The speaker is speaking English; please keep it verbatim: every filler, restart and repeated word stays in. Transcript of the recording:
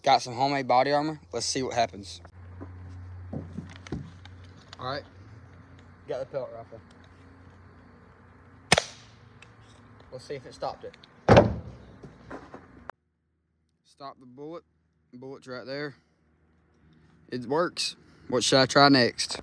Got some homemade body armor. Let's see what happens. All right. Got the pellet rifle. Let's see if it stopped it. Stop the bullet. Bullet's right there. It works. What should I try next?